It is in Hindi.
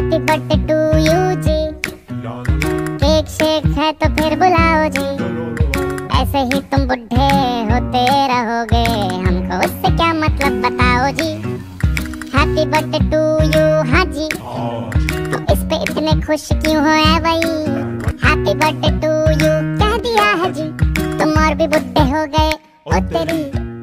Happy birthday to you ji. Cake शेक है तो फिर बुलाओ जी। ऐसे ही तुम बुढ़े होते रहोगे, हमको उससे क्या मतलब बताओ जी। हैप्पी बर्थडे टू यू हाँ जी। तो इस पे इतने खुश क्यों हो ऐ भाई। हैप्पी बर्थडे टू यू कह दिया है जी, तुम और भी बुढ़े हो गए ओ तेरी।